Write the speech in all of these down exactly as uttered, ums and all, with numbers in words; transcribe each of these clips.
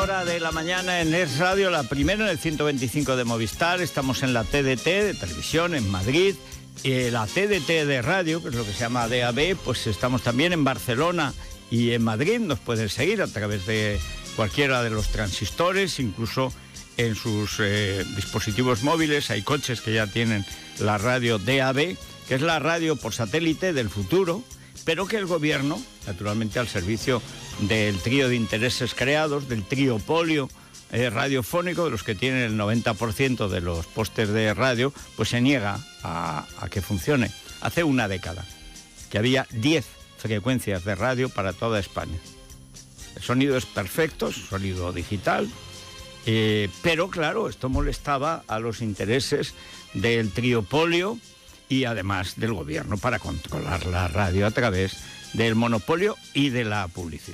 hora de la mañana en Es Radio, la primera en el ciento veinticinco de Movistar. Estamos en la T D T de televisión en Madrid. Eh, la T D T de radio, que es lo que se llama D A B, pues estamos también en Barcelona y en Madrid. Nos pueden seguir a través de cualquiera de los transistores, incluso en sus eh, dispositivos móviles. Hay coches que ya tienen la radio D A B, que es la radio por satélite del futuro, pero que el gobierno, naturalmente al servicio del trío de intereses creados, del triopolio eh, radiofónico, de los que tienen el noventa por ciento de los postes de radio, pues se niega a, a que funcione. Hace una década que había diez frecuencias de radio para toda España. El sonido es perfecto, es sonido digital, eh, pero claro, esto molestaba a los intereses del triopolio y además del gobierno para controlar la radio a través del monopolio y de la publicidad.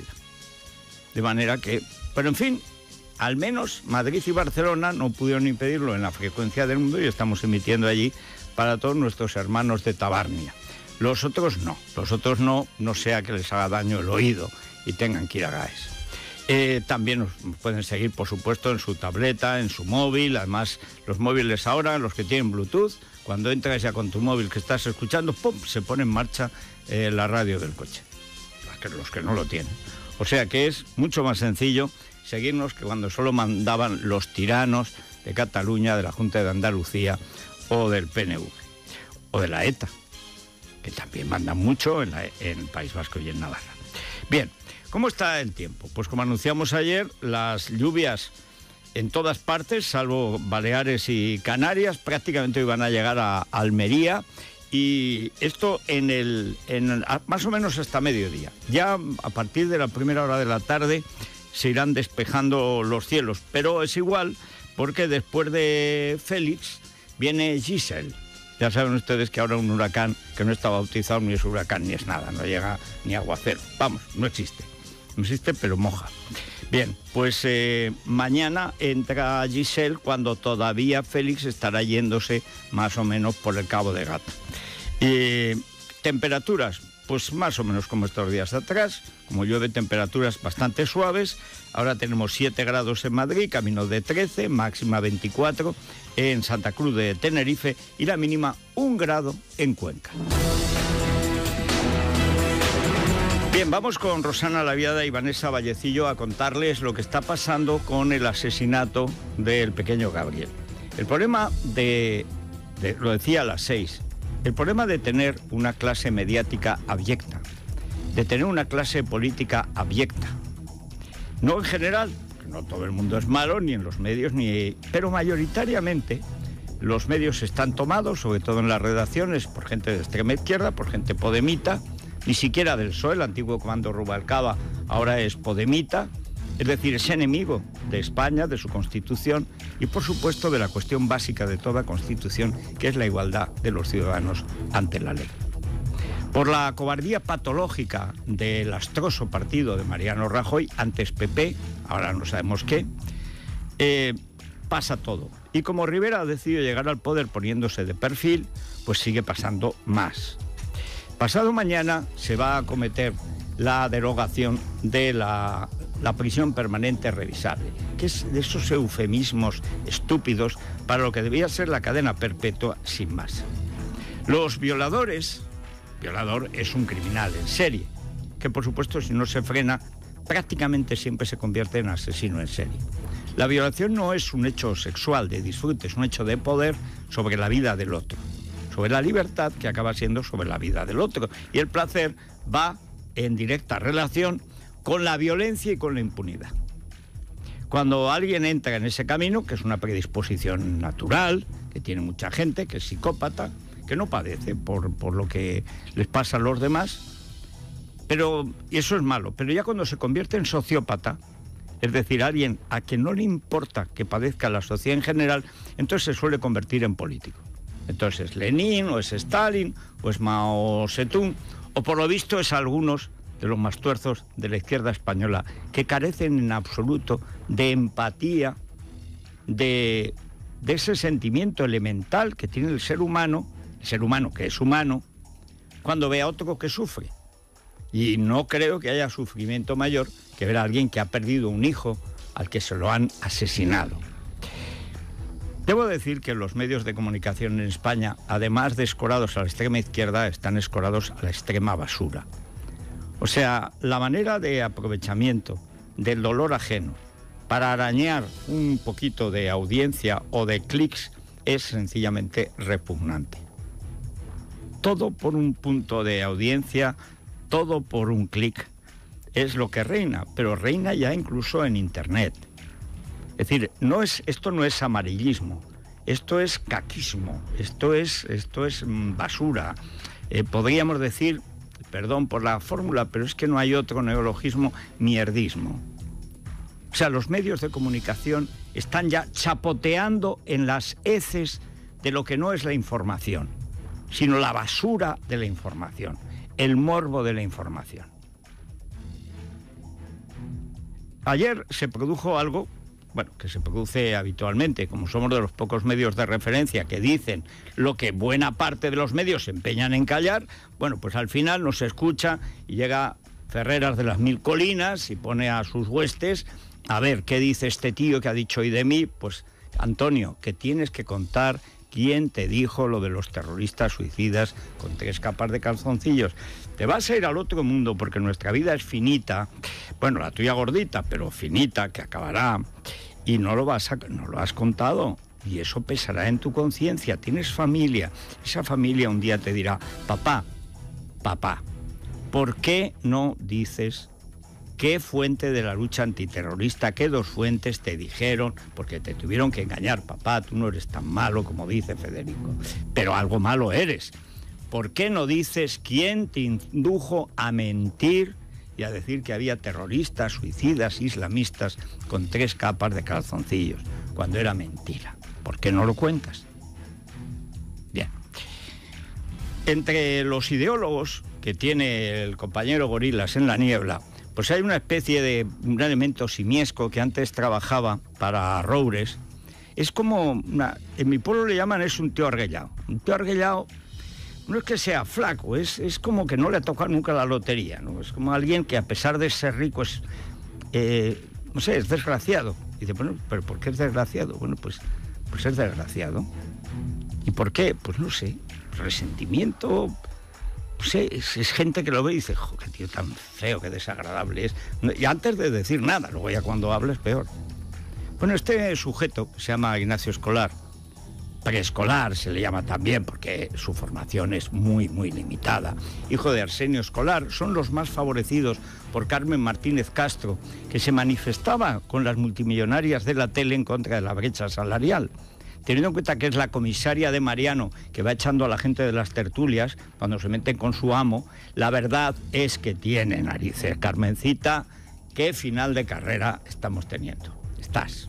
De manera que, pero en fin, al menos Madrid y Barcelona no pudieron impedirlo en la frecuencia del mundo y estamos emitiendo allí para todos nuestros hermanos de Tabarnia. Los otros no, los otros no, no sea que les haga daño el oído y tengan que ir a GAES. Eh, también nos pueden seguir, por supuesto, en su tableta, en su móvil. Además, los móviles ahora, los que tienen Bluetooth, cuando entras ya con tu móvil que estás escuchando, ¡pum!, se pone en marcha eh, la radio del coche. Los que no lo tienen. O sea que es mucho más sencillo seguirnos que cuando solo mandaban los tiranos de Cataluña, de la Junta de Andalucía o del P N V. O de la ETA, que también mandan mucho en, la, en el País Vasco y en Navarra. Bien, ¿cómo está el tiempo? Pues como anunciamos ayer, las lluvias en todas partes, salvo Baleares y Canarias, prácticamente hoy van a llegar a Almería, y esto en el, en, más o menos hasta mediodía. Ya a partir de la primera hora de la tarde se irán despejando los cielos, pero es igual porque después de Félix viene Giselle. Ya saben ustedes que ahora un huracán que no está bautizado ni es huracán ni es nada, no llega ni aguacero. Vamos, no existe. No existe, pero moja. Bien, pues eh, mañana entra Giselle cuando todavía Félix estará yéndose más o menos por el Cabo de Gata. Eh, temperaturas, pues más o menos como estos días atrás, como llueve, temperaturas bastante suaves. Ahora tenemos siete grados en Madrid, camino de trece, máxima veinticuatro en Santa Cruz de Tenerife y la mínima un grado en Cuenca. Bien, vamos con Rosana Laviada y Vanessa Vallecillo a contarles lo que está pasando con el asesinato del pequeño Gabriel. El problema de, de lo decía a las seis, el problema de tener una clase mediática abyecta, de tener una clase política abyecta, no en general, no todo el mundo es malo, ni en los medios, ni, pero mayoritariamente los medios están tomados, sobre todo en las redacciones, por gente de extrema izquierda, por gente podemita, ni siquiera del P S O E, el antiguo comando Rubalcaba ahora es podemita, es decir, es enemigo de España, de su Constitución y, por supuesto, de la cuestión básica de toda Constitución, que es la igualdad de los ciudadanos ante la ley. Por la cobardía patológica del astroso partido de Mariano Rajoy, antes P P, ahora no sabemos qué, eh, pasa todo. Y como Rivera ha decidido llegar al poder poniéndose de perfil, pues sigue pasando más. Pasado mañana se va a acometer la derogación de la, la prisión permanente revisable, que es de esos eufemismos estúpidos para lo que debía ser la cadena perpetua sin más. Los violadores, violador es un criminal en serie, que por supuesto si no se frena prácticamente siempre se convierte en asesino en serie. La violación no es un hecho sexual de disfrute, es un hecho de poder sobre la vida del otro, sobre la libertad que acaba siendo sobre la vida del otro. Y el placer va en directa relación con la violencia y con la impunidad. Cuando alguien entra en ese camino, que es una predisposición natural, que tiene mucha gente, que es psicópata, que no padece por, por lo que les pasa a los demás, pero y eso es malo. Pero ya cuando se convierte en sociópata, es decir, alguien a quien no le importa que padezca la sociedad en general, entonces se suele convertir en político. Entonces es Lenin, o es Stalin, o es Mao Zedong, o por lo visto es algunos de los más tuerzos de la izquierda española, que carecen en absoluto de empatía, de, de ese sentimiento elemental que tiene el ser humano, el ser humano que es humano, cuando ve a otro que sufre. Y no creo que haya sufrimiento mayor que ver a alguien que ha perdido un hijo al que se lo han asesinado. Debo decir que los medios de comunicación en España, además de escorados a la extrema izquierda, están escorados a la extrema basura. O sea, la manera de aprovechamiento del dolor ajeno para arañar un poquito de audiencia o de clics es sencillamente repugnante. Todo por un punto de audiencia, todo por un clic, es lo que reina, pero reina ya incluso en Internet. Es decir, no es, esto no es amarillismo, esto es caquismo, esto es, esto es basura. Eh, podríamos decir, perdón por la fórmula, pero es que no hay otro neologismo, mierdismo. O sea, los medios de comunicación están ya chapoteando en las heces de lo que no es la información, sino la basura de la información, el morbo de la información. Ayer se produjo algo, bueno, que se produce habitualmente, como somos de los pocos medios de referencia que dicen lo que buena parte de los medios se empeñan en callar, bueno, pues al final no se escucha y llega Ferreras de las Mil Colinas y pone a sus huestes a ver qué dice este tío que ha dicho hoy de mí. Pues, Antonio, que tienes que contar quién te dijo lo de los terroristas suicidas con tres capas de calzoncillos. Te vas a ir al otro mundo porque nuestra vida es finita, bueno, la tuya gordita, pero finita, que acabará, y no lo vas a, no lo has contado, y eso pesará en tu conciencia. Tienes familia, esa familia un día te dirá, papá, papá, ¿por qué no dices qué fuente de la lucha antiterrorista, qué dos fuentes te dijeron? Porque te tuvieron que engañar, papá, tú no eres tan malo como dice Federico, pero algo malo eres. ¿Por qué no dices quién te indujo a mentir y a decir que había terroristas, suicidas, islamistas con tres capas de calzoncillos, cuando era mentira? ¿Por qué no lo cuentas? Bien. Entre los ideólogos que tiene el compañero Gorilas en la niebla, pues hay una especie de un elemento simiesco que antes trabajaba para Roures. Es como, una, en mi pueblo le llaman, es un tío arguellao. Un tío arguellao no es que sea flaco, es, es como que no le ha tocado nunca la lotería, ¿no? Es como alguien que a pesar de ser rico es, eh, no sé, es desgraciado. Y dice, bueno, ¿pero por qué es desgraciado? Bueno, pues, pues es desgraciado. ¿Y por qué? Pues no sé, resentimiento. No sé, es, es gente que lo ve y dice, jo, qué tío tan feo, qué desagradable es. Y antes de decir nada, luego ya cuando habla es peor. Bueno, este sujeto, que se llama Ignacio Escolar, preescolar se le llama también porque su formación es muy, muy limitada, hijo de Arsenio Escolar, son los más favorecidos por Carmen Martínez Castro, que se manifestaba con las multimillonarias de la tele en contra de la brecha salarial. Teniendo en cuenta que es la comisaria de Mariano que va echando a la gente de las tertulias cuando se meten con su amo, la verdad es que tiene narices. Carmencita, ¿qué final de carrera estamos teniendo? Estás.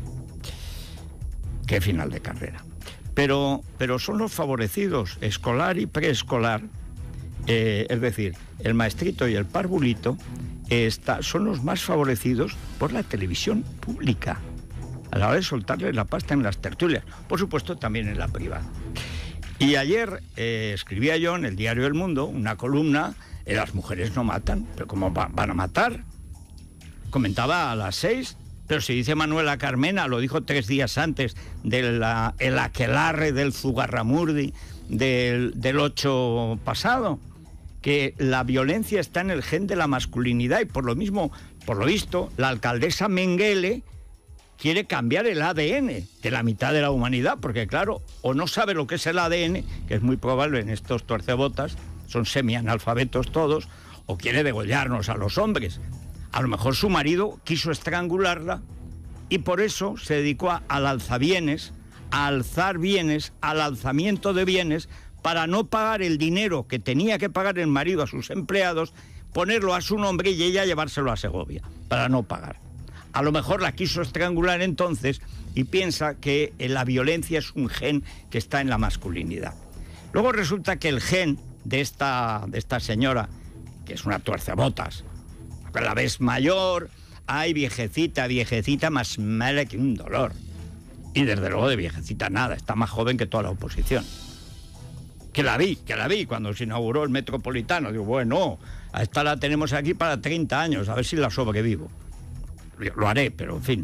¿Qué final de carrera? Pero, pero son los favorecidos, escolar y preescolar, eh, es decir, el maestrito y el parvulito, eh, está, son los más favorecidos por la televisión pública, a la hora de soltarles la pasta en las tertulias, por supuesto también en la privada. Y ayer eh, escribía yo en el diario El Mundo una columna, eh, las mujeres no matan, pero ¿cómo va, van a matar? Comentaba a las seis... Pero si dice Manuela Carmena, lo dijo tres días antes del el aquelarre del Zugarramurdi del, del ocho pasado, que la violencia está en el gen de la masculinidad y por lo mismo, por lo visto, la alcaldesa Mengele quiere cambiar el A D N de la mitad de la humanidad, porque claro, o no sabe lo que es el A D N, que es muy probable en estos tuercebotas, son semianalfabetos todos, o quiere degollarnos a los hombres. A lo mejor su marido quiso estrangularla y por eso se dedicó a, al alzabienes, a alzar bienes, al alzamiento de bienes, para no pagar el dinero que tenía que pagar el marido a sus empleados, ponerlo a su nombre y ella llevárselo a Segovia, para no pagar. A lo mejor la quiso estrangular entonces y piensa que la violencia es un gen que está en la masculinidad. Luego resulta que el gen de esta, de esta señora, que es una tuercebotas, la ves mayor, ay, viejecita, viejecita, más mala que un dolor. Y desde luego de viejecita nada, está más joven que toda la oposición. Que la vi, que la vi cuando se inauguró el Metropolitano. Digo, bueno, a esta la tenemos aquí para treinta años, a ver si la sobrevivo. Lo haré, pero en fin,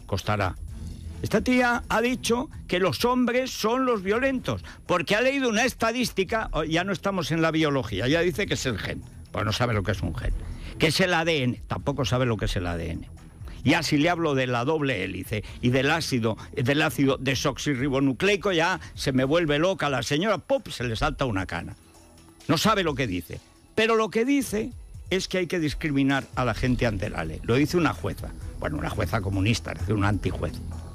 costará. Esta tía ha dicho que los hombres son los violentos, porque ha leído una estadística, ya no estamos en la biología, ya dice que es el gen, pues no sabe lo que es un gen, que es el A D N, tampoco sabe lo que es el A D N. Ya si le hablo de la doble hélice y del ácido, del ácido desoxirribonucleico, ya se me vuelve loca la señora, ¡pop!, se le salta una cana. No sabe lo que dice, pero lo que dice es que hay que discriminar a la gente ante la ley. Lo dice una jueza, bueno, una jueza comunista, es decir, una antijuez.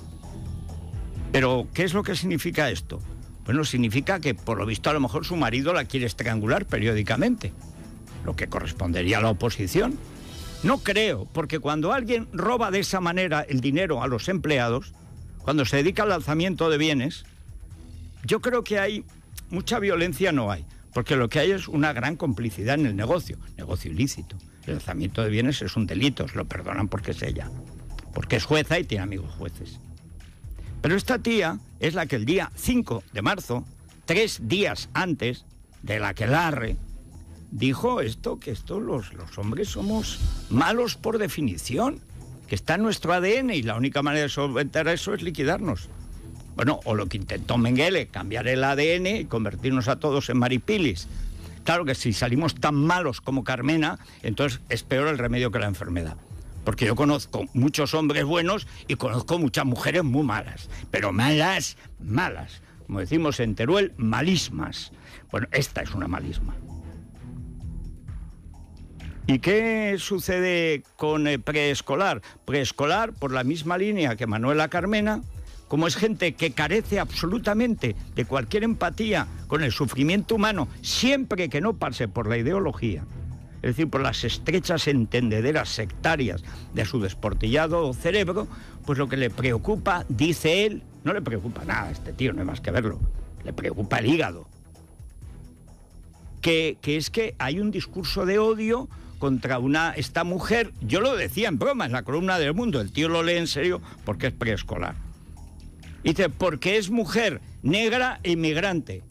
Pero, ¿qué es lo que significa esto? Bueno, significa que, por lo visto, a lo mejor su marido la quiere estrangular periódicamente, lo que correspondería a la oposición. No creo, porque cuando alguien roba de esa manera el dinero a los empleados, cuando se dedica al lanzamiento de bienes, yo creo que hay mucha violencia, no hay, porque lo que hay es una gran complicidad en el negocio, negocio ilícito. El lanzamiento de bienes es un delito, se lo perdonan porque es ella, porque es jueza y tiene amigos jueces. Pero esta tía es la que el día cinco de marzo, tres días antes de la aquelarre, dijo esto, que esto los, los hombres somos malos por definición, que está en nuestro A D N y la única manera de solventar eso es liquidarnos. Bueno, o lo que intentó Mengele, cambiar el A D N y convertirnos a todos en maripilis. Claro que si salimos tan malos como Carmena, entonces es peor el remedio que la enfermedad. Porque yo conozco muchos hombres buenos y conozco muchas mujeres muy malas. Pero malas, malas. Como decimos en Teruel, malismas. Bueno, esta es una malisma. ¿Y qué sucede con eh, preescolar? Preescolar, por la misma línea que Manuela Carmena, como es gente que carece absolutamente de cualquier empatía con el sufrimiento humano, siempre que no pase por la ideología, es decir, por las estrechas entendederas sectarias de su desportillado cerebro, pues lo que le preocupa, dice él, no le preocupa nada a este tío, no hay más que verlo, le preocupa el hígado. Que, que es que hay un discurso de odio contra una, esta mujer, yo lo decía en broma, en la columna del Mundo, el tío lo lee en serio porque es preescolar. Dice, porque es mujer, negra e inmigrante.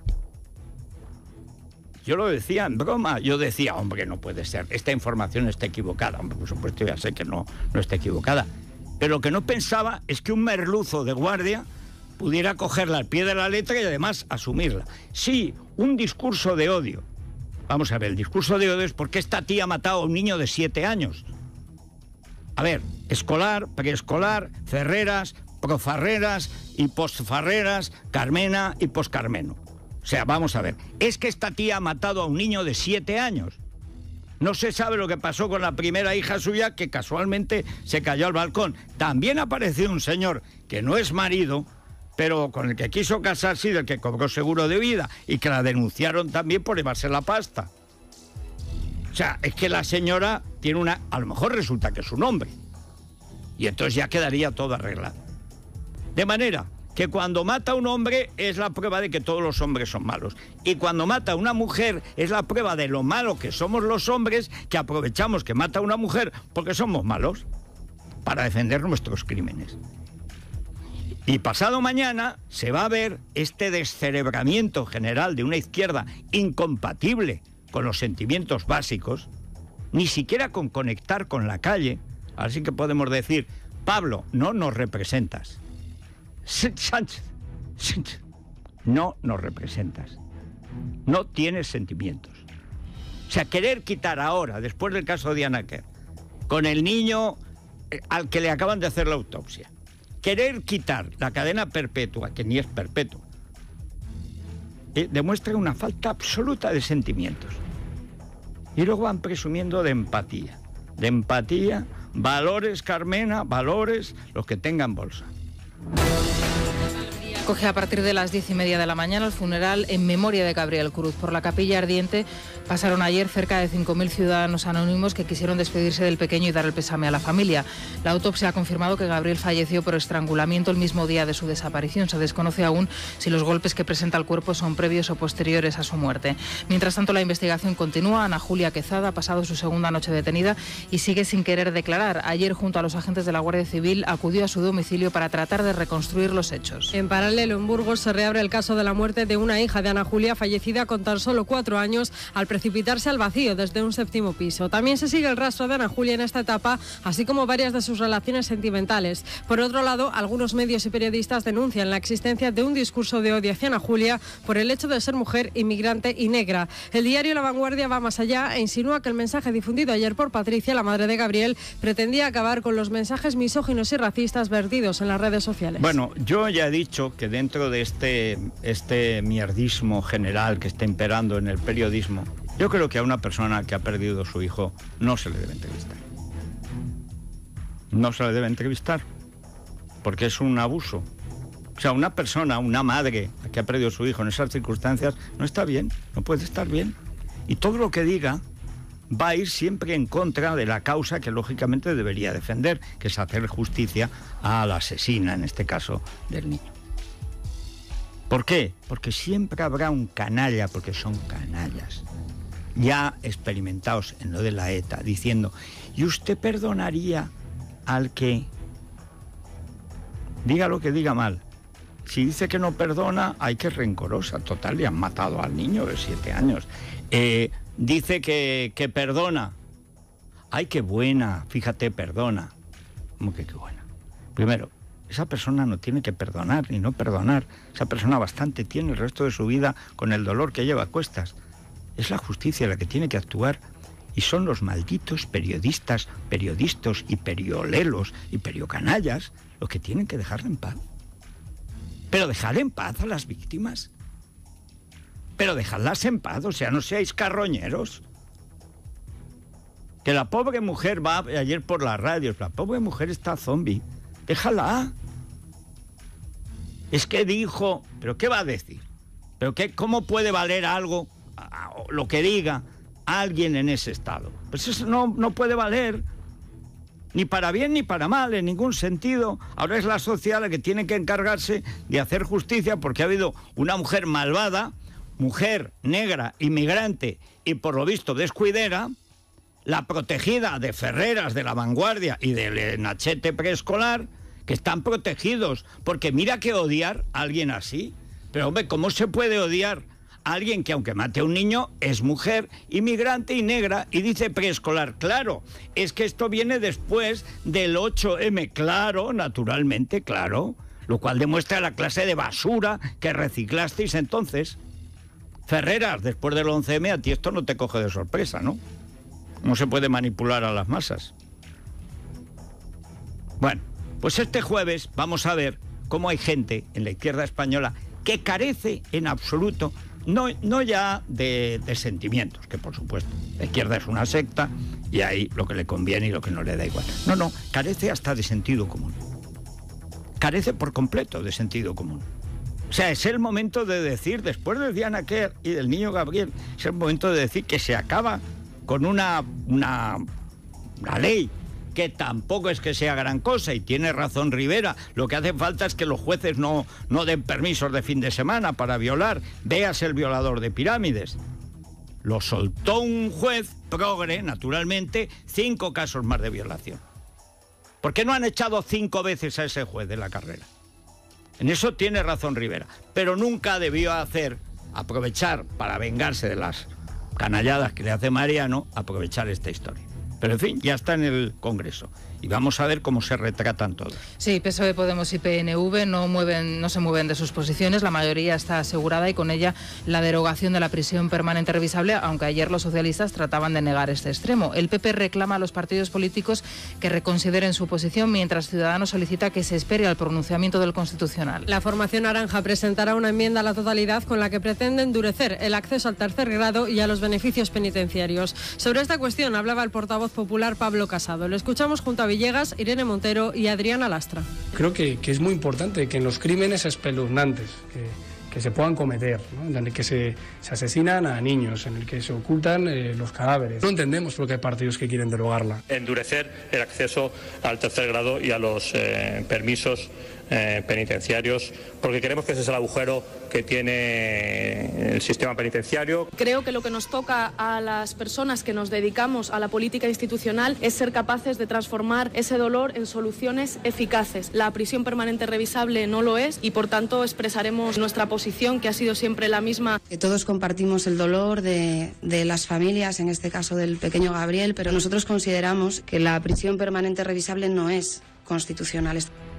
Yo lo decía en broma, yo decía, hombre, no puede ser, esta información está equivocada. Hombre, por supuesto, ya sé que no, no está equivocada. Pero lo que no pensaba es que un merluzo de guardia pudiera cogerla al pie de la letra y además asumirla. Sí, un discurso de odio. Vamos a ver, el discurso de odio es porque esta tía ha matado a un niño de siete años. A ver, escolar, preescolar, ferreras, profarreras y postfarreras, Carmena y poscarmeno. O sea, vamos a ver, es que esta tía ha matado a un niño de siete años. No se sabe lo que pasó con la primera hija suya, que casualmente se cayó al balcón. También apareció un señor que no es marido, pero con el que quiso casarse y del que cobró seguro de vida, y que la denunciaron también por llevarse la pasta. O sea, es que la señora tiene una... A lo mejor resulta que es un hombre. Y entonces ya quedaría todo arreglado. De manera que cuando mata a un hombre es la prueba de que todos los hombres son malos. Y cuando mata a una mujer es la prueba de lo malo que somos los hombres, que aprovechamos que mata a una mujer porque somos malos para defender nuestros crímenes. Y pasado mañana se va a ver este descerebramiento general de una izquierda incompatible con los sentimientos básicos, ni siquiera con conectar con la calle. Así que podemos decir, Pablo, no nos representas. Sánchez, no nos representas. No tienes sentimientos. O sea, querer quitar ahora, después del caso de Diana Quer, con el niño al que le acaban de hacer la autopsia, querer quitar la cadena perpetua, que ni es perpetua, eh, demuestra una falta absoluta de sentimientos. Y luego van presumiendo de empatía. De empatía, valores, Carmena, valores, los que tengan bolsa. Coge a partir de las diez y media de la mañana el funeral en memoria de Gabriel Cruz. Por la Capilla Ardiente pasaron ayer cerca de cinco mil ciudadanos anónimos que quisieron despedirse del pequeño y dar el pésame a la familia. La autopsia ha confirmado que Gabriel falleció por estrangulamiento el mismo día de su desaparición. Se desconoce aún si los golpes que presenta el cuerpo son previos o posteriores a su muerte. Mientras tanto, la investigación continúa. Ana Julia Quezada ha pasado su segunda noche detenida y sigue sin querer declarar. Ayer, junto a los agentes de la Guardia Civil, acudió a su domicilio para tratar de reconstruir los hechos. En paralelo paralelo, en Burgos se reabre el caso de la muerte de una hija de Ana Julia, fallecida con tan solo cuatro años al precipitarse al vacío desde un séptimo piso. También se sigue el rastro de Ana Julia en esta etapa, así como varias de sus relaciones sentimentales. Por otro lado, algunos medios y periodistas denuncian la existencia de un discurso de odio hacia Ana Julia por el hecho de ser mujer, inmigrante y negra. El diario La Vanguardia va más allá e insinúa que el mensaje difundido ayer por Patricia, la madre de Gabriel, pretendía acabar con los mensajes misóginos y racistas vertidos en las redes sociales. Bueno, yo ya he dicho que dentro de este, este mierdismo general que está imperando en el periodismo, yo creo que a una persona que ha perdido a su hijo no se le debe entrevistar. No se le debe entrevistar, porque es un abuso. O sea, una persona, una madre que ha perdido a su hijo en esas circunstancias no está bien, no puede estar bien. Y todo lo que diga va a ir siempre en contra de la causa que lógicamente debería defender, que es hacer justicia a la asesina, en este caso, del niño. ¿Por qué? Porque siempre habrá un canalla, porque son canallas, ya experimentados en lo de la ETA, diciendo, ¿y usted perdonaría al que diga lo que diga mal? Si dice que no perdona, ay, qué rencorosa, total, le han matado al niño de siete años. Eh... Dice que, que perdona. Ay, qué buena, fíjate, perdona. ¿Cómo que qué buena? Primero, esa persona no tiene que perdonar ni no perdonar. Esa persona bastante tiene el resto de su vida con el dolor que lleva a cuestas. Es la justicia la que tiene que actuar. Y son los malditos periodistas, periodistas y periolelos y periocanallas los que tienen que dejarle en paz. Pero dejar en paz a las víctimas. Pero dejadlas en paz, o sea, no seáis carroñeros. Que la pobre mujer va ayer por la radio, la pobre mujer está zombie. Déjala. Es que dijo, ¿pero qué va a decir? ¿Pero qué, cómo puede valer algo, lo que diga alguien en ese estado? Pues eso no, no puede valer, ni para bien ni para mal, en ningún sentido. Ahora es la sociedad la que tiene que encargarse de hacer justicia, porque ha habido una mujer malvada, mujer negra, inmigrante y por lo visto descuidera, la protegida de Ferreras, de La Vanguardia y del Nachete preescolar, que están protegidos, porque mira que odiar a alguien así. Pero hombre, ¿cómo se puede odiar a alguien que aunque mate a un niño es mujer, inmigrante y negra y dice preescolar? Claro, es que esto viene después del ocho eme, claro, naturalmente, claro, lo cual demuestra la clase de basura que reciclasteis entonces. Ferreras, después del once eme, a ti esto no te coge de sorpresa, ¿no? No se puede manipular a las masas. Bueno, pues este jueves vamos a ver cómo hay gente en la izquierda española que carece en absoluto, no, no ya de, de sentimientos, que por supuesto, la izquierda es una secta y ahí lo que le conviene y lo que no le da igual. No, no, carece hasta de sentido común. Carece por completo de sentido común. O sea, es el momento de decir, después de Diana Kerr y del niño Gabriel, es el momento de decir que se acaba con una, una, una ley que tampoco es que sea gran cosa, y tiene razón Rivera, lo que hace falta es que los jueces no, no den permisos de fin de semana para violar. Veas el violador de pirámides. Lo soltó un juez progre, naturalmente, cinco casos más de violación. ¿Por qué no han echado cinco veces a ese juez de la carrera? En eso tiene razón Rivera, pero nunca debió hacer, aprovechar para vengarse de las canalladas que le hace Mariano, aprovechar esta historia. Pero en fin, ya está en el Congreso y vamos a ver cómo se retratan todos. Sí, P S O E, Podemos y P N V no mueven, no se mueven de sus posiciones, la mayoría está asegurada y con ella la derogación de la prisión permanente revisable, aunque ayer los socialistas trataban de negar este extremo. El P P reclama a los partidos políticos que reconsideren su posición, mientras Ciudadanos solicita que se espere al pronunciamiento del Constitucional. La formación naranja presentará una enmienda a la totalidad con la que pretende endurecer el acceso al tercer grado y a los beneficios penitenciarios. Sobre esta cuestión hablaba el portavoz popular Pablo Casado. Lo escuchamos junto a Villegas, Irene Montero y Adriana Lastra. Creo que, que es muy importante que en los crímenes espeluznantes que, que se puedan cometer, ¿no? En el que se, se asesinan a niños, en el que se ocultan eh, los cadáveres. No entendemos por qué hay partidos que quieren derogarla. Endurecer el acceso al tercer grado y a los eh, permisos eh, penitenciarios, porque creemos que ese es el agujero que tiene el sistema penitenciario. Creo que lo que nos toca a las personas que nos dedicamos a la política institucional es ser capaces de transformar ese dolor en soluciones eficaces. La prisión permanente revisable no lo es y, por tanto, expresaremos nuestra posición, que ha sido siempre la misma. Que todos compartimos el dolor de, de las familias, en este caso del pequeño Gabriel, pero nosotros consideramos que la prisión permanente revisable no es constitucional.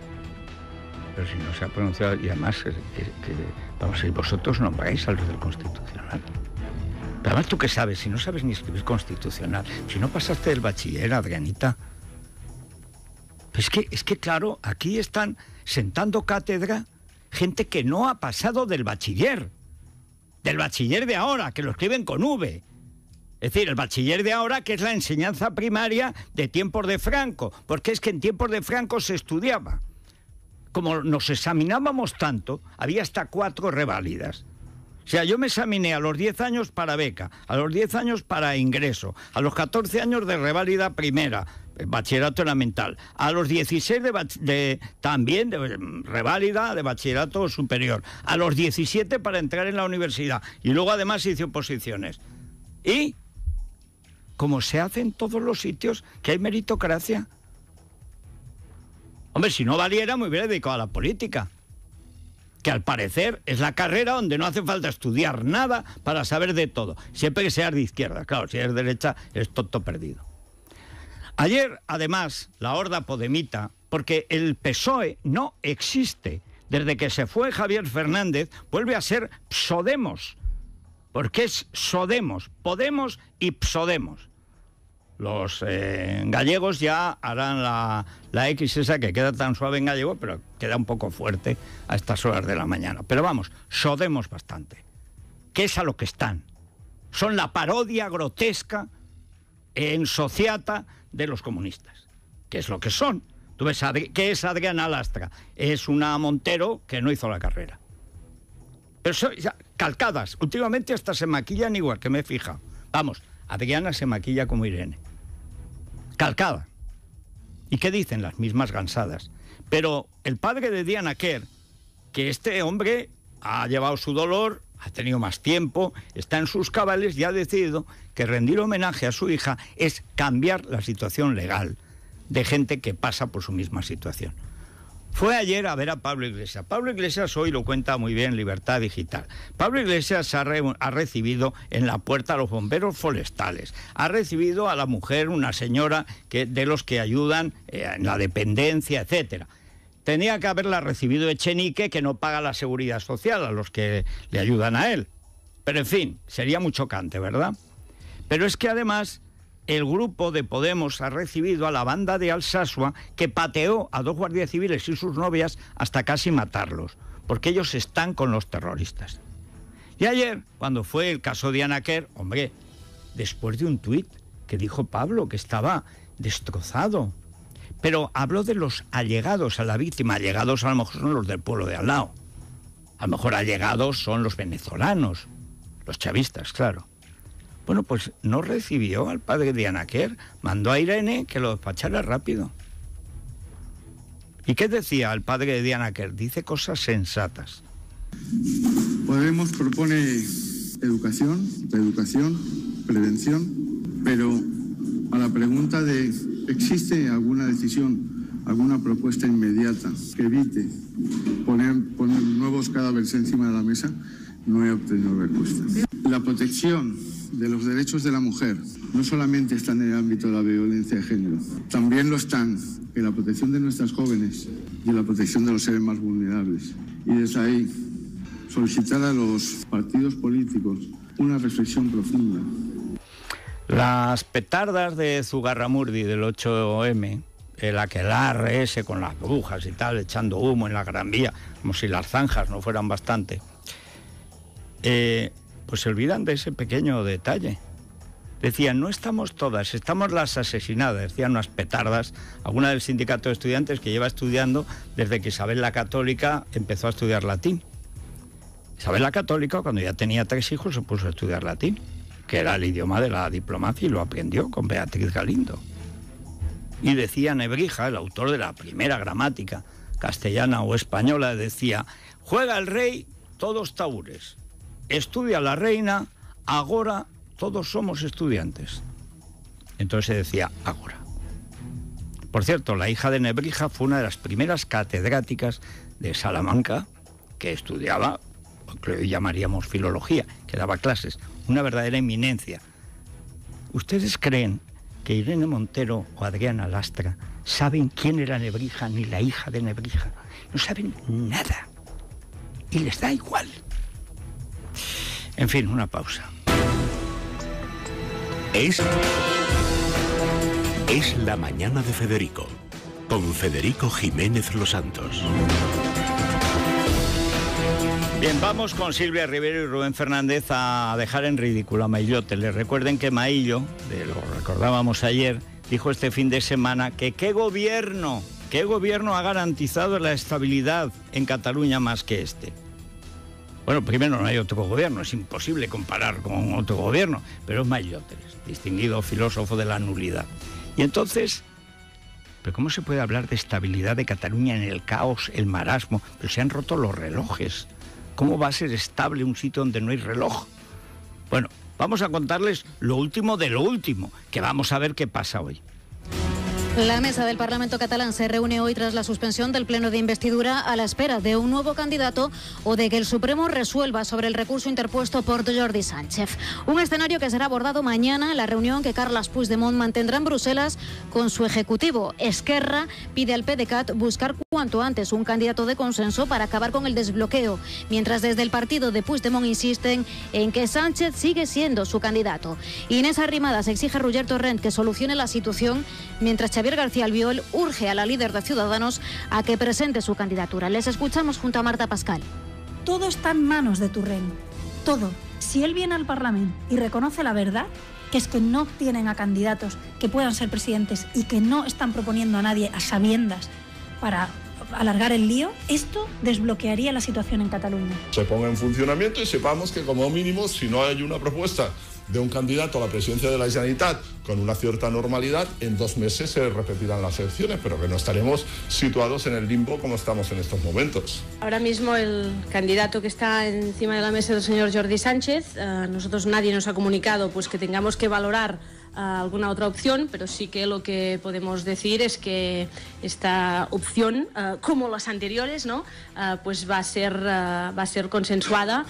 Pero si no se ha pronunciado, y además, que, que, vamos a ir, vosotros nombráis a los del Constitucional. Pero además, ¿tú qué sabes? Si no sabes ni escribir Constitucional, si no pasaste del bachiller, Adrianita. Pues es que, es que, claro, aquí están sentando cátedra gente que no ha pasado del bachiller. Del bachiller de ahora, que lo escriben con V. Es decir, el bachiller de ahora, que es la enseñanza primaria de tiempos de Franco, porque es que en tiempos de Franco se estudiaba. Como nos examinábamos tanto, había hasta cuatro reválidas. O sea, yo me examiné a los diez años para beca, a los diez años para ingreso, a los catorce años de reválida primera, bachillerato elemental, a los dieciséis de, de también de reválida de bachillerato superior, a los diecisiete para entrar en la universidad, y luego además hice oposiciones. Y, como se hace en todos los sitios, que hay meritocracia. Hombre, si no valiera, me hubiera dedicado a la política, que al parecer es la carrera donde no hace falta estudiar nada para saber de todo, siempre que seas de izquierda. Claro, si eres de derecha, eres tonto perdido. Ayer, además, la horda podemita, porque el P S O E no existe. Desde que se fue Javier Fernández, vuelve a ser Psodemos, porque es Sodemos, Podemos y Psodemos. Los eh, gallegos ya harán la, la X esa que queda tan suave en gallego, pero queda un poco fuerte a estas horas de la mañana. Pero vamos, Sodemos bastante. ¿Qué es a lo que están? Son la parodia grotesca en sociata de los comunistas. ¿Qué es lo que son? Tú ves, ¿qué es Adriana Lastra? Es una Montero que no hizo la carrera. Pero son ya, calcadas. Últimamente hasta se maquillan igual, que me he fijado. Vamos, Adriana se maquilla como Irene. Calcada. ¿Y qué dicen? Las mismas gansadas. Pero el padre de Diana Quer, que este hombre ha llevado su dolor, ha tenido más tiempo, está en sus cabales y ha decidido que rendir homenaje a su hija es cambiar la situación legal de gente que pasa por su misma situación. Fue ayer a ver a Pablo Iglesias. Pablo Iglesias hoy lo cuenta muy bien Libertad Digital. Pablo Iglesias ha, re, ha recibido en la puerta a los bomberos forestales. Ha recibido a la mujer, una señora que, de los que ayudan eh, en la dependencia, etcétera. Tenía que haberla recibido Echenique, que no paga la seguridad social a los que le ayudan a él. Pero en fin, sería muy chocante, ¿verdad? Pero es que además el grupo de Podemos ha recibido a la banda de Alsasua, que pateó a dos guardias civiles y sus novias hasta casi matarlos, porque ellos están con los terroristas. Y ayer, cuando fue el caso de Diana Quer, hombre, después de un tuit que dijo Pablo que estaba destrozado, pero habló de los allegados a la víctima. Allegados a lo mejor son los del pueblo de al lado. A lo mejor allegados son los venezolanos, los chavistas, claro. Bueno, pues no recibió al padre de Diana Quer, mandó a Irene que lo despachara rápido. ¿Y qué decía el padre de Diana Quer? Dice cosas sensatas. Podemos propone educación, reeducación, prevención, pero a la pregunta de ¿existe alguna decisión, alguna propuesta inmediata que evite poner, poner nuevos cadáveres encima de la mesa? No he obtenido respuesta. La protección de los derechos de la mujer no solamente están en el ámbito de la violencia de género, también lo están en la protección de nuestras jóvenes y en la protección de los seres más vulnerables. Y desde ahí, solicitar a los partidos políticos una reflexión profunda. Las petardas de Zugarramurdi del ocho eme, el aquelarre ese con las brujas y tal, echando humo en la Gran Vía, como si las zanjas no fueran bastante, eh, pues se olvidan de ese pequeño detalle. Decían, no estamos todas, estamos las asesinadas, decían unas petardas, alguna del sindicato de estudiantes que lleva estudiando desde que Isabel la Católica empezó a estudiar latín. Isabel la Católica, cuando ya tenía tres hijos, se puso a estudiar latín, que era el idioma de la diplomacia, y lo aprendió con Beatriz Galindo. Y decía Nebrija, el autor de la primera gramática castellana o española, decía: juega el rey, todos taúres. Estudia la reina, agora todos somos estudiantes. Entonces se decía agora. Por cierto, la hija de Nebrija fue una de las primeras catedráticas de Salamanca que estudiaba, lo que hoy llamaríamos filología, que daba clases, una verdadera eminencia. ¿Ustedes creen que Irene Montero o Adriana Lastra saben quién era Nebrija ni la hija de Nebrija? No saben nada. Y les da igual. En fin, una pausa. Es... Es la mañana de Federico, con Federico Jiménez Los Santos. Bien, vamos con Silvia Rivero y Rubén Fernández a dejar en ridículo a Maillote. Les recuerden que Maillo, de lo recordábamos ayer, dijo este fin de semana que qué gobierno, qué gobierno ha garantizado la estabilidad en Cataluña más que este. Bueno, primero no hay otro gobierno, es imposible comparar con otro gobierno, pero es Maillote, distinguido filósofo de la nulidad. Y entonces, ¿pero cómo se puede hablar de estabilidad de Cataluña en el caos, el marasmo? Pero se han roto los relojes. ¿Cómo va a ser estable un sitio donde no hay reloj? Bueno, vamos a contarles lo último de lo último, que vamos a ver qué pasa hoy. La mesa del Parlamento catalán se reúne hoy tras la suspensión del pleno de investidura a la espera de un nuevo candidato o de que el Supremo resuelva sobre el recurso interpuesto por Jordi Sánchez. Un escenario que será abordado mañana en la reunión que Carles Puigdemont mantendrá en Bruselas con su ejecutivo. Esquerra pide al PDeCAT buscar cuanto antes un candidato de consenso para acabar con el desbloqueo, mientras desde el partido de Puigdemont insisten en que Sánchez sigue siendo su candidato. Inés Arrimadas exige a Roger Torrent que solucione la situación, mientras Xavier García Albiol urge a la líder de Ciudadanos a que presente su candidatura. Les escuchamos junto a Marta Pascal. Todo está en manos de Torrent, todo. Si él viene al Parlamento y reconoce la verdad, que es que no tienen a candidatos que puedan ser presidentes y que no están proponiendo a nadie a sabiendas para alargar el lío, esto desbloquearía la situación en Cataluña. Se ponga en funcionamiento y sepamos que como mínimo, si no hay una propuesta de un candidato a la presidencia de la Generalitat con una cierta normalidad, en dos meses se repetirán las elecciones, pero que no estaremos situados en el limbo como estamos en estos momentos. Ahora mismo el candidato que está encima de la mesa es el señor Jordi Sánchez. Uh, nosotros nadie nos ha comunicado pues que tengamos que valorar uh, alguna otra opción, pero sí que lo que podemos decir es que esta opción, uh, como las anteriores, ¿no? Uh, pues va a ser, uh, va a ser consensuada.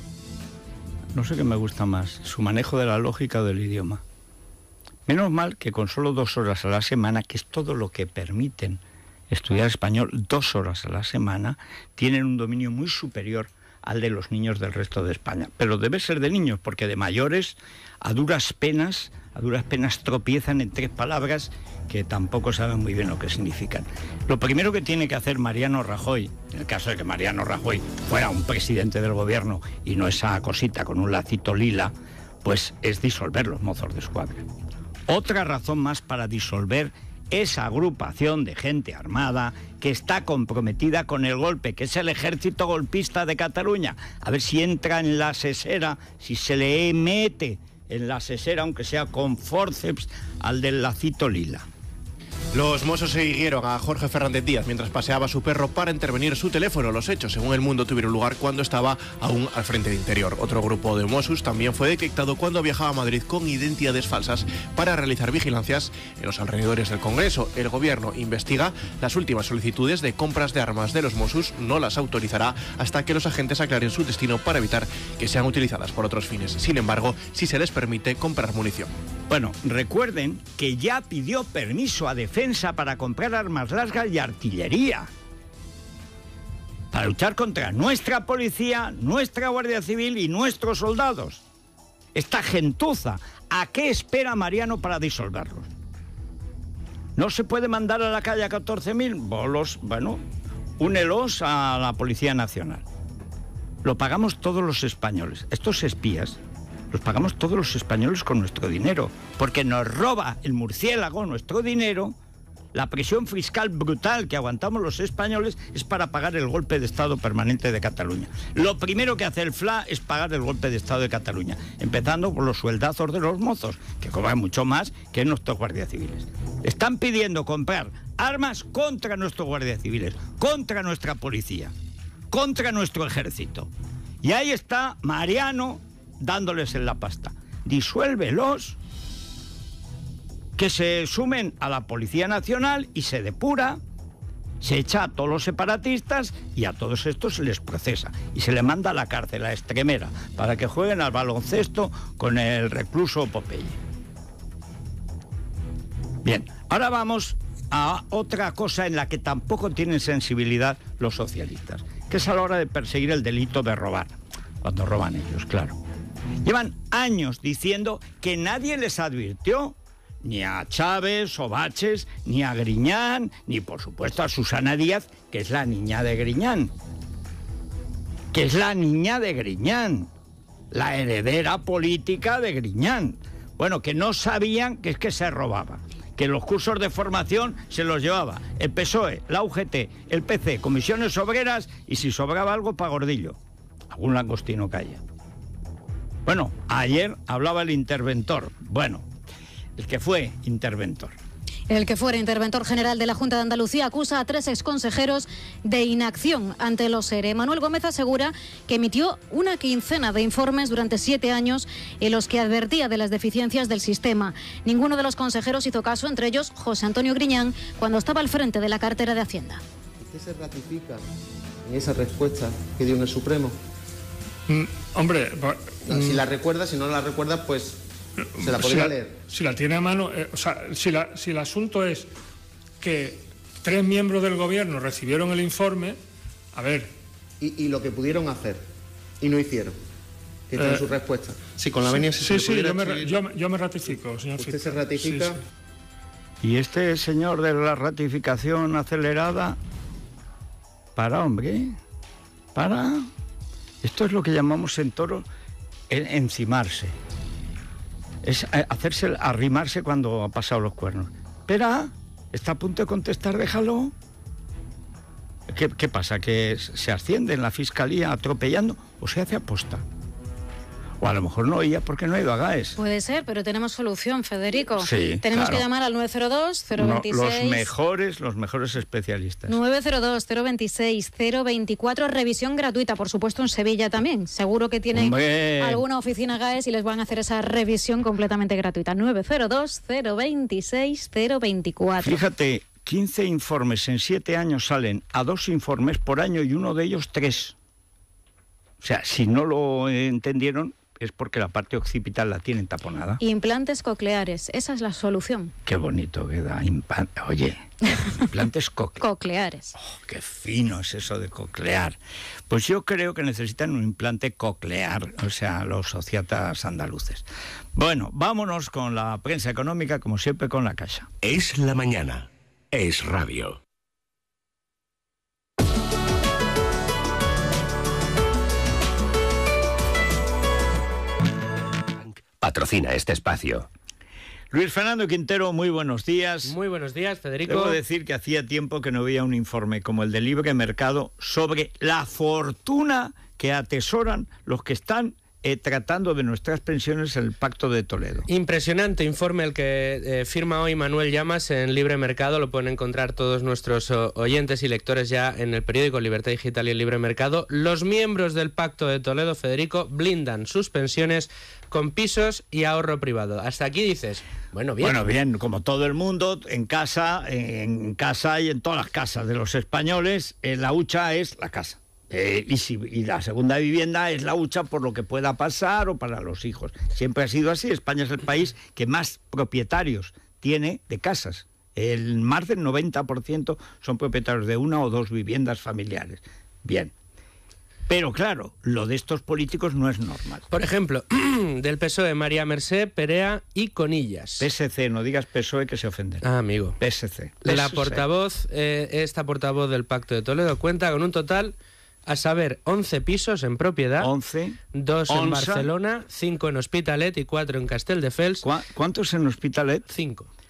No sé qué me gusta más, su manejo de la lógica o del idioma. Menos mal que con solo dos horas a la semana, que es todo lo que permiten estudiar español, dos horas a la semana, tienen un dominio muy superior al de los niños del resto de España. Pero debe ser de niños, porque de mayores, a duras penas, a duras penas tropiezan en tres palabras que tampoco saben muy bien lo que significan. Lo primero que tiene que hacer Mariano Rajoy, en el caso de que Mariano Rajoy fuera un presidente del gobierno y no esa cosita con un lacito lila, pues es disolver los mozos de escuadra. Otra razón más para disolver esa agrupación de gente armada que está comprometida con el golpe, que es el ejército golpista de Cataluña. A ver si entra en la sesera, si se le mete en la sesera, aunque sea con forceps, al del lacito lila. Los Mossos siguieron a Jorge Fernández Díaz mientras paseaba a su perro para intervenir su teléfono. Los hechos, según El Mundo, tuvieron lugar cuando estaba aún al frente de Interior. Otro grupo de Mossos también fue detectado cuando viajaba a Madrid con identidades falsas para realizar vigilancias en los alrededores del Congreso. El Gobierno investiga las últimas solicitudes de compras de armas de los Mossos. No las autorizará hasta que los agentes aclaren su destino para evitar que sean utilizadas por otros fines. Sin embargo, sí se les permite comprar munición. Bueno, recuerden que ya pidió permiso a Defensa para comprar armas largas y artillería para luchar contra nuestra policía, nuestra Guardia Civil y nuestros soldados. Esta gentuza, ¿a qué espera Mariano para disolverlos? ¿No se puede mandar a la calle a catorce mil bolos? Bueno, únelos a la Policía Nacional. Lo pagamos todos los españoles. Estos espías los pagamos todos los españoles con nuestro dinero, porque nos roba el murciélago nuestro dinero la presión fiscal brutal que aguantamos los españoles es para pagar el golpe de Estado permanente de Cataluña. Lo primero que hace el F L A es pagar el golpe de Estado de Cataluña, empezando por los sueldazos de los mozos, que cobran mucho más que nuestros guardias civiles. Están pidiendo comprar armas contra nuestros guardias civiles, contra nuestra policía, contra nuestro ejército. Y ahí está Mariano dándoles en la pasta. Disuélvelos, que se sumen a la Policía Nacional y se depura, se echa a todos los separatistas y a todos estos se les procesa y se les manda a la cárcel, a Extremera, para que jueguen al baloncesto con el recluso Popeye. Bien, ahora vamos a otra cosa en la que tampoco tienen sensibilidad los socialistas, que es a la hora de perseguir el delito de robar, cuando roban ellos, claro. Llevan años diciendo que nadie les advirtió, ni a Chávez o Baches, ni a Griñán, ni por supuesto a Susana Díaz, que es la niña de Griñán. Que es la niña de Griñán, la heredera política de Griñán. Bueno, que no sabían que es que se robaba, que los cursos de formación se los llevaba el P S O E, la U G T, el P C, comisiones obreras y si sobraba algo para Gordillo. Algún langostino calla. Bueno, ayer hablaba el interventor. Bueno, el que fue interventor. El que fuera interventor general de la Junta de Andalucía acusa a tres exconsejeros de inacción ante los ERE. Manuel Gómez asegura que emitió una quincena de informes durante siete años en los que advertía de las deficiencias del sistema. Ninguno de los consejeros hizo caso, entre ellos José Antonio Griñán, cuando estaba al frente de la cartera de Hacienda. ¿Qué se ratifica en esa respuesta que dio en el Supremo? Mm, hombre... No, si la recuerda, si no la recuerda, pues... ¿Se la podría si la, leer? Si la tiene a mano, eh, o sea, si, la, si el asunto es que tres miembros del gobierno recibieron el informe, a ver... Y, y lo que pudieron hacer, y no hicieron, que está eh, en su respuesta. Si con la venia sí, se sí, sí, yo me, escribir... yo, yo me ratifico, señor ¿Usted fiscal. se ratifica? Sí, sí. Y este señor de la ratificación acelerada, para, hombre, para... Esto es lo que llamamos en toro el encimarse. Es hacerse, arrimarse cuando ha pasado los cuernos. Espera, está a punto de contestar, déjalo. ¿Qué, qué pasa? ¿Que se asciende en la fiscalía atropellando o se hace aposta? O a lo mejor no oía porque no ha ido a GAES. Puede ser, pero tenemos solución, Federico. Sí, tenemos claro. que llamar al nueve cero dos, cero veintiséis... No, los mejores, los mejores especialistas. nueve cero dos, cero veintiséis, cero veinticuatro, revisión gratuita, por supuesto en Sevilla también. Seguro que tienen Hombre. alguna oficina GAES y les van a hacer esa revisión completamente gratuita. nueve cero dos, cero veintiséis, cero veinticuatro. Fíjate, quince informes en siete años salen a dos informes por año y uno de ellos tres. O sea, si no lo entendieron... es porque la parte occipital la tienen taponada. Implantes cocleares, esa es la solución. Qué bonito queda. Impa- Oye, implantes cocle- Cocleares. Oh, qué fino es eso de coclear. Pues yo creo que necesitan un implante coclear, o sea, los sociatas andaluces. Bueno, vámonos con la prensa económica, como siempre, con la Caixa. Es la mañana. Es radio. Patrocina este espacio. Luis Fernando Quintero, muy buenos días. Muy buenos días, Federico. Debo decir que hacía tiempo que no veía un informe como el de Libre Mercado sobre la fortuna que atesoran los que están eh, tratando de nuestras pensiones el Pacto de Toledo. Impresionante informe el que eh, firma hoy Manuel Llamas en Libre Mercado. Lo pueden encontrar todos nuestros oh, oyentes y lectores ya en el periódico Libertad Digital y el Libre Mercado. Los miembros del Pacto de Toledo, Federico, blindan sus pensiones con pisos y ahorro privado. Hasta aquí dices, bueno, bien. Bueno, bien, como todo el mundo, en casa, en casa y en todas las casas de los españoles, eh, la hucha es la casa. Eh, y, si, y la segunda vivienda es la hucha por lo que pueda pasar o para los hijos. Siempre ha sido así. España es el país que más propietarios tiene de casas. El más del noventa por ciento son propietarios de una o dos viviendas familiares. Bien. Pero claro, lo de estos políticos no es normal. Por ejemplo, del P S O E, María Mercé, Perea y Conillas. P S C, no digas P S O E que se ofenden. Ah, amigo. P S C. La portavoz, eh, esta portavoz del Pacto de Toledo, cuenta con un total, a saber, once pisos en propiedad. once. Dos en onza. Barcelona, cinco en Hospitalet y cuatro en Castelldefels. ¿Cuántos en Hospitalet? Cinco.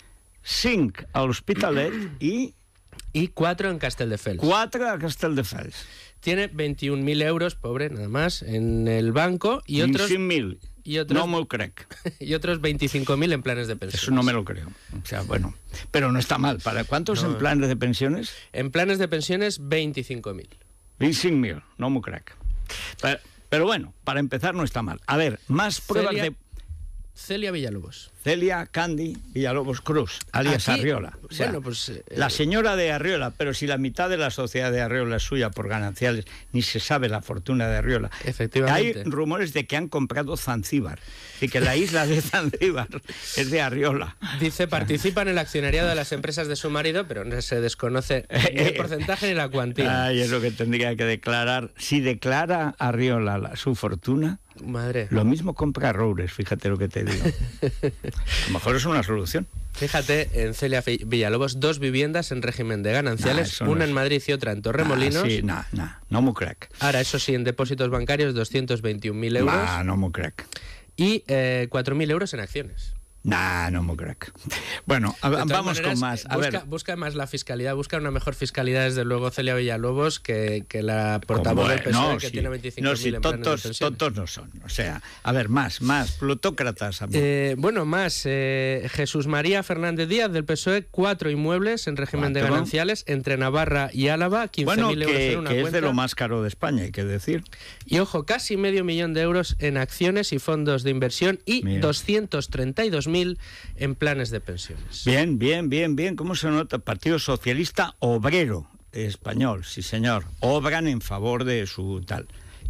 cinc a l'Hospitalet y... Y cuatro en Castelldefels. Cuatro a Castelldefels. Tiene veintiún mil euros, pobre, nada más, en el banco y otros... veinticinc mil. Y otros, no me lo creo. Y otros veinticinco mil en planes de pensiones. Eso no me lo creo. O sea, bueno, pero no está mal. ¿Para cuántos no, en planes de pensiones? En planes de pensiones, veinticinco mil. veinticinc mil, no me lo creo. Pero, pero bueno, para empezar no está mal. A ver, más pruebas Celia, de... Celia Villalobos. Celia Candy Villalobos Cruz, alias Aquí, Arriola. O sea, bueno, pues, eh, la señora de Arriola, pero si la mitad de la sociedad de Arriola es suya por gananciales, ni se sabe la fortuna de Arriola. Efectivamente. Hay rumores de que han comprado Zanzíbar y que la isla de Zanzíbar es de Arriola. Dice, participa en el accionariado de las empresas de su marido, pero no se desconoce ni el porcentaje ni la cuantía. Ay, es lo que tendría que declarar. Si declara Arriola la, su fortuna... Madre. Lo mismo compra Roures, fíjate lo que te digo. A lo mejor es una solución. Fíjate, en Celia Villalobos, dos viviendas en régimen de gananciales, nah, una no en es... Madrid y otra en Torremolinos. Ah, sí, no, no, no me crack. Ahora, eso sí, en depósitos bancarios, doscientos veintiún mil euros. Nah, no me crack. Y eh, cuatro mil euros en acciones. Nah, no me crack. Bueno, a, vamos maneras, con más. A busca, ver. busca más la fiscalidad, busca una mejor fiscalidad, desde luego, Celia Villalobos, que, que la portavoz del P S O E, no, que sí, tiene veinticinco mil no, sí, en planes tontos, de pensiones. tontos no son. O sea, a ver, más, más. Plutócratas. Eh, bueno, más. Eh, Jesús María Fernández Díaz, del P S O E, cuatro inmuebles en régimen ¿Cuánto? de gananciales entre Navarra y Álava, quince mil bueno, euros que, en una que cuenta. es de lo más caro de España, hay que decir. Y ojo, casi medio millón de euros en acciones y fondos de inversión y Mira. doscientos treinta y dos mil en planes de pensiones. Bien, bien, bien, bien. ¿Cómo se nota? Partido Socialista Obrero Español, sí señor. Obran en favor de su tal.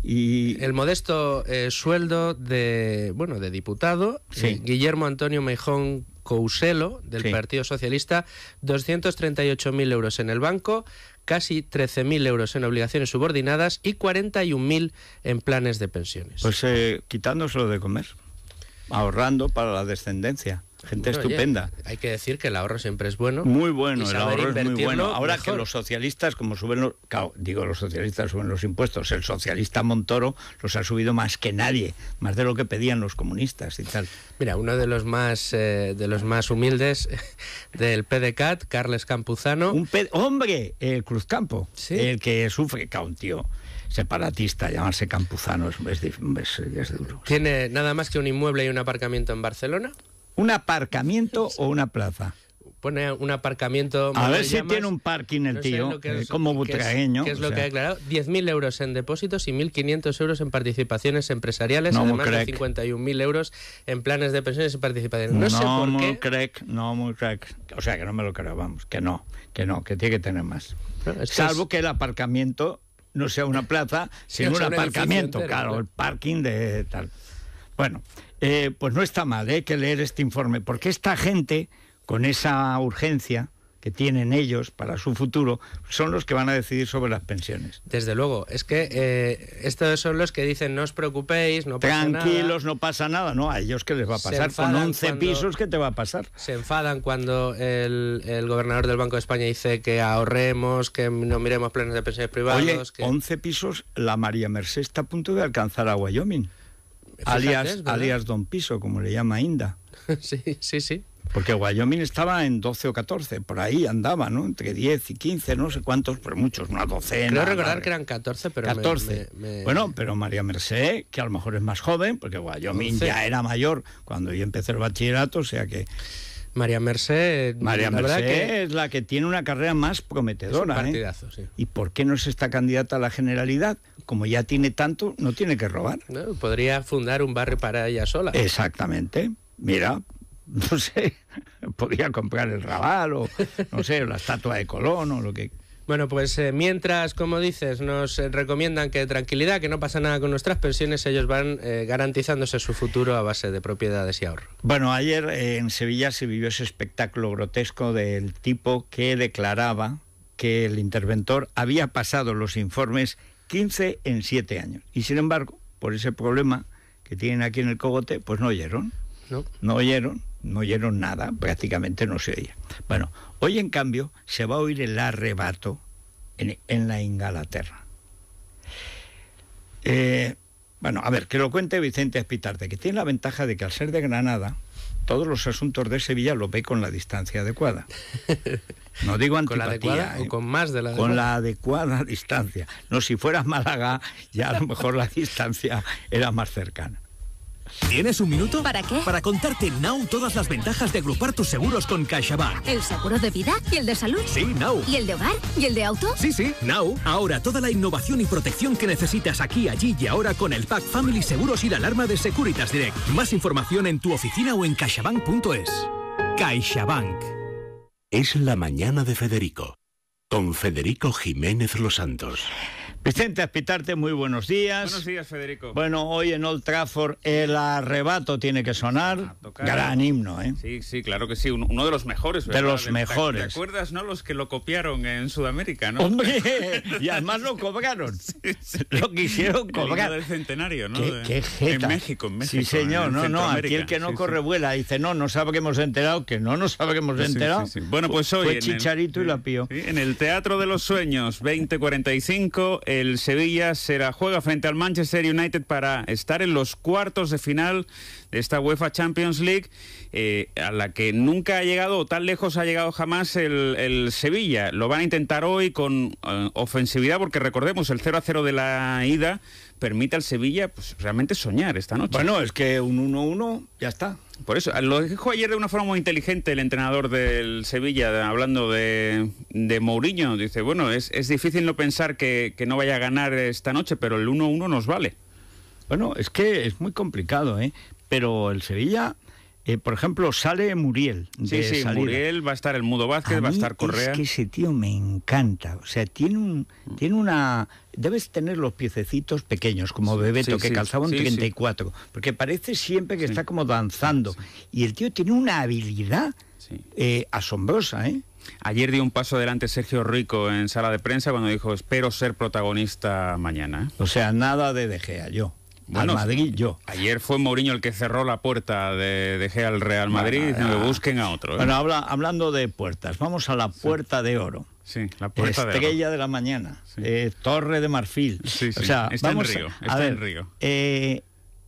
Y el modesto eh, sueldo de, bueno, de diputado, sí. eh, Guillermo Antonio Meijón Couselo, del sí. Partido Socialista, doscientos treinta y ocho mil euros en el banco, casi trece mil euros en obligaciones subordinadas y cuarenta y un mil en planes de pensiones. Pues eh, quitándoselo de comer, ahorrando para la descendencia. Gente bueno, estupenda. Oye, hay que decir que el ahorro siempre es bueno. Muy bueno, el ahorro es muy bueno. Ahora mejor. que los socialistas, como suben los... Claro, digo, los socialistas suben los impuestos. El socialista Montoro los ha subido más que nadie, más de lo que pedían los comunistas y tal. Mira, uno de los más eh, de los más humildes del P D C A T, Carles Campuzano. Un P... ¡Hombre! El Cruzcampo, ¿sí? El que sufre, claro, un tío separatista, llamarse Campuzano es, es, es, es duro. Tiene nada más que un inmueble y un aparcamiento en Barcelona. ¿Un aparcamiento o una plaza? Pone un aparcamiento... A ver si tiene un parking el no tío, sé que es, eh, como butragueño. ¿Qué es, qué es o lo sea. que ha declarado? diez mil euros en depósitos y mil quinientos euros en participaciones empresariales, no además de cincuenta y un mil euros en planes de pensiones y participaciones. No, no sé por muy qué... Crack, no muy crack. O sea, que no me lo creo, vamos, que no, que no, que tiene que tener más. No, es que Salvo es... que el aparcamiento no sea una plaza, sino no un un aparcamiento, entero, claro, ¿no? el parking de tal. Bueno, eh, pues no está mal, hay que leer este informe, porque esta gente, con esa urgencia que tienen ellos para su futuro, son los que van a decidir sobre las pensiones. Desde luego, es que eh, estos son los que dicen no os preocupéis, no pasa nada. Tranquilos, no pasa nada, ¿no? A ellos qué les va a pasar, con once cuando, pisos, ¿qué te va a pasar? Se enfadan cuando el, el gobernador del Banco de España dice que ahorremos, que no miremos planes de pensiones privados. Oye, que... once pisos, la María Mercé está a punto de alcanzar a Wyoming. Fíjate, alias, alias Don Piso, como le llama Inda. Sí, sí, sí. Porque Wyoming estaba en doce o catorce, por ahí andaba, ¿no? Entre diez y quince, no sé cuántos, pero muchos, una docena. Creo recordar vale. que eran catorce, pero catorce. Me, me, me... Bueno, pero María Mercé, que a lo mejor es más joven, porque Wyoming once. Ya era mayor cuando yo empecé el bachillerato, o sea que... María Mercé, María la Mercé que... es la que tiene una carrera más prometedora. Es un partidazo, ¿eh? sí. ¿Y por qué no es esta candidata a la Generalidad? Como ya tiene tanto, no tiene que robar. No, podría fundar un barrio para ella sola. Exactamente. Mira, no sé, podría comprar el Raval o, no sé, la estatua de Colón o lo que... Bueno, pues eh, mientras, como dices, nos eh, recomiendan que tranquilidad, que no pasa nada con nuestras pensiones, ellos van eh, garantizándose su futuro a base de propiedades y ahorro. Bueno, ayer eh, en Sevilla se vivió ese espectáculo grotesco del tipo que declaraba que el interventor había pasado los informes quince en siete años. Y sin embargo, por ese problema que tienen aquí en el cogote, pues no oyeron. No. No oyeron, no oyeron nada, prácticamente no se oía. Bueno, hoy en cambio se va a oír el arrebato en, en la Inglaterra. Eh, bueno, a ver, que lo cuente Vicente Espitarte, que tiene la ventaja de que al ser de Granada, todos los asuntos de Sevilla los ve con la distancia adecuada. No digo antipatía. ¿Con la adecuada ¿eh? o con más de la adecuada? Con la adecuada distancia. No, si fueras Málaga, ya a lo mejor la distancia era más cercana. ¿Tienes un minuto? ¿Para qué? Para contarte Now todas las ventajas de agrupar tus seguros con CaixaBank. ¿El seguro de vida? ¿Y el de salud? Sí, Now. ¿Y el de hogar? ¿Y el de auto? Sí, sí, Now. Ahora toda la innovación y protección que necesitas aquí, allí y ahora con el Pack Family Seguros y la alarma de Securitas Direct. Más información en tu oficina o en caixabank punto es. CaixaBank. Es la mañana de Federico, con Federico Jiménez Los Santos. Vicente Aspitarte, muy buenos días. Buenos días, Federico. Bueno, hoy en Old Trafford el arrebato tiene que sonar. Gran himno, ¿eh? Sí, sí, claro que sí. Uno de los mejores, ¿verdad? De los ¿Te, mejores. ¿Te acuerdas, no? Los que lo copiaron en Sudamérica, ¿no? ¡Hombre! Y además lo cobraron. Sí, sí. Lo quisieron cobrar. El del centenario, ¿no? ¿Qué, qué jeta? En México, en México. Sí, señor. No, no. Aquí el que no sí, corre sí. vuela. Dice, no, no sabe que hemos enterado, que no, no sabe que hemos enterado. Sí, sí, sí. Bueno, pues hoy... Fue Chicharito el, y la pío. Sí, en el Teatro de los Sueños, veinte cuarenta y cinco, el Sevilla será juega frente al Manchester United para estar en los cuartos de final de esta UEFA Champions League, eh, a la que nunca ha llegado, o tan lejos ha llegado jamás el, el Sevilla. Lo van a intentar hoy con eh, ofensividad, porque recordemos, el cero a cero de la ida permite al Sevilla pues realmente soñar esta noche. Bueno, es que un uno uno ya está. Por eso, lo dijo ayer de una forma muy inteligente el entrenador del Sevilla, hablando de, de Mourinho. Dice, bueno, es, es difícil no pensar que, que no vaya a ganar esta noche, pero el uno uno nos vale. Bueno, es que es muy complicado, ¿eh? Pero el Sevilla, eh, por ejemplo, sale Muriel. Sí, sí, salida. Muriel, va a estar el Mudo Vázquez, va a estar Correa. Es que ese tío me encanta. O sea, tiene un, tiene una... Debes tener los piececitos pequeños, como Bebeto, sí, que sí, calzaba un sí, treinta y cuatro, sí. Porque parece siempre que sí. está como danzando. Sí. Y el tío tiene una habilidad sí. eh, asombrosa, ¿eh? Ayer dio un paso adelante Sergio Rico en sala de prensa cuando dijo, espero ser protagonista mañana. ¿eh? O sea, nada de De Gea, yo. Bueno, al Madrid, yo. Ayer fue Mourinho el que cerró la puerta de De Gea al Real Madrid, bueno, diciendo que busquen a otro. ¿eh? Bueno, habla, hablando de puertas, vamos a la Puerta sí. de Oro. Sí, la puerta Estrella de, de la mañana, sí. eh, Torre de Marfil. Sí, sí. O sea, está vamos en Río. A, está a ver, en Río. Eh,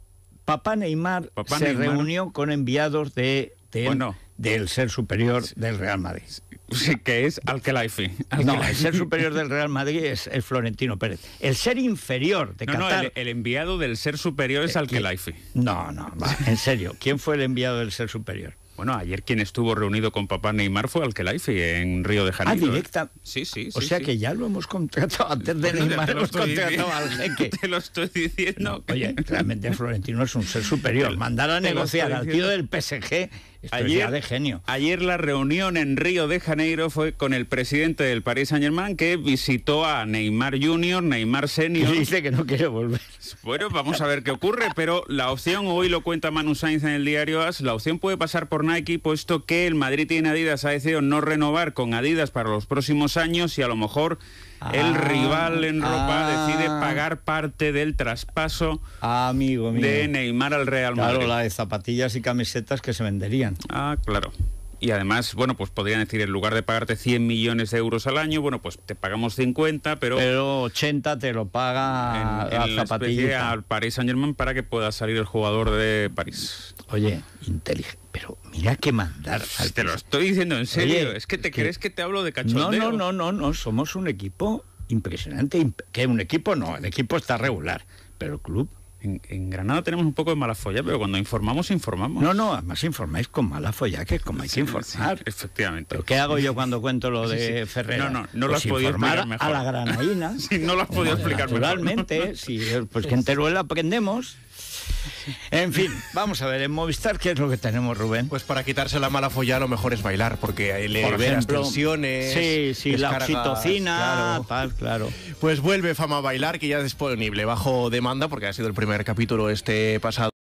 Papá Neymar Papá se Neymar. reunió con enviados de, de bueno. del ser superior del Real Madrid. Sí, que es Al-Khelaifi. No, el ser superior del Real Madrid es, es Florentino Pérez. El ser inferior de no, Qatar... No, el, el enviado del ser superior es Al-Khelaifi. No, no, va, en serio. ¿Quién fue el enviado del ser superior? Bueno, ayer quien estuvo reunido con Papá Neymar fue Al-Khelaifi en Río de Janeiro. Ah, directa. ¿eh? Sí, sí, sí. O sea sí. que ya lo hemos contratado antes de bueno, Neymar, hemos contratado al jeque. Te lo estoy diciendo. No, oye, realmente Florentino es un ser superior. Te, Mandar a negociar al tío del P S G, esto ayer, es de genio. Ayer la reunión en Río de Janeiro fue con el presidente del Paris Saint-Germain, que visitó a Neymar junior, Neymar senior. Y dice que no quiere volver. Bueno, vamos a ver qué ocurre, pero la opción, hoy lo cuenta Manu Sainz en el diario AS, la opción puede pasar por Nike, puesto que el Madrid y Adidas ha decidido no renovar con Adidas para los próximos años y a lo mejor ah, el rival en ropa ah, decide pagar parte del traspaso ah, amigo, amigo. de Neymar al Real Madrid. Claro, la de zapatillas y camisetas que se venderían. Ah, claro. Y además, bueno, pues podrían decir, en lugar de pagarte cien millones de euros al año, bueno, pues te pagamos cincuenta, pero... Pero ochenta te lo paga en, en la zapatilla. Al Paris Saint-Germain para que pueda salir el jugador de París. Oye, inteligente. Pero mira que mandar... Al te lo estoy diciendo en serio. Oye, es que te que... crees que te hablo de cachondeo. No, no, no, no, no. Somos un equipo impresionante. Imp... Que un equipo no, el equipo está regular. Pero el club... En, en Granada tenemos un poco de mala folla, pero cuando informamos, informamos. No, no, además informáis con mala folla, que es como hay que informar. Sí, efectivamente. ¿Pero qué hago yo cuando cuento lo de sí, sí. Ferreira? No, no, no pues lo has podido explicar mejor. A la granaína. Sí, no lo has podido explicar mejor. Naturalmente, sí, pues que en Teruel aprendemos. En fin, vamos a ver, en Movistar, ¿qué es lo que tenemos, Rubén? Pues para quitarse la mala folla lo mejor es bailar, porque le Por veas ejemplo, tensiones... Sí, sí, la oxitocina, claro. tal, claro. Pues vuelve Fama Bailar, que ya es disponible bajo demanda, porque ha sido el primer capítulo este pasado.